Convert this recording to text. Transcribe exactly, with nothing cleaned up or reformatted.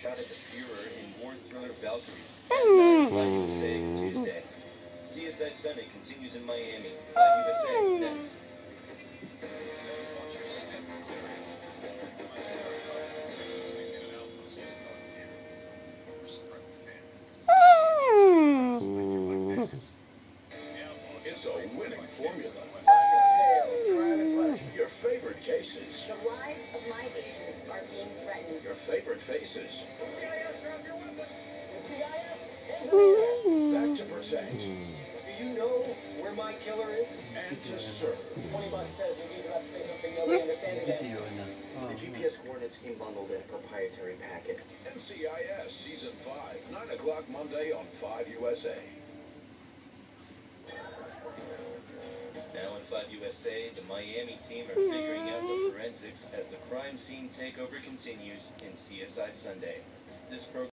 shot at the Führer in war thriller Valkyrie. At five U S A Tuesday. C S I Sunday continues in Miami. five U S A next. It's a winning formula. Your favorite cases. The lives of my agents are being threatened. Your favorite faces. C I S, drop your weapon. C I S, Back to protect. Do you know where my killer is? And to serve. twenty bucks says he's about to say something nobody understands again. The G P S coordinates came bundled in a proprietary packet. N C I S Season five, nine o'clock Monday on five U S A. Now in five U S A, the Miami team are figuring out the forensics as the crime scene takeover continues in C S I Sunday. This program